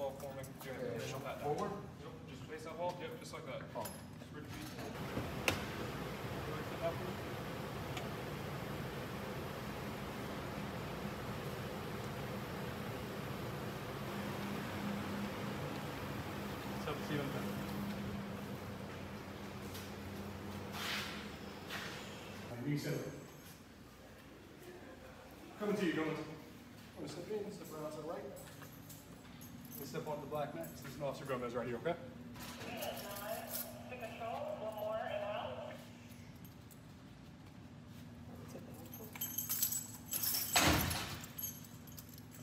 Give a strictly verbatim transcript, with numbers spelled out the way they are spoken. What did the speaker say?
wall forming. You're gonna Okay, shut that down. forward? Yep, just face that wall. Yep, just like that. Oh. Just repeat. Repeat that for me. Step to you in a minute. You said, coming to you, going. I'm going to step in, step around to the right. And step onto the black mat. This is an Officer Gomez right here, okay? Take control.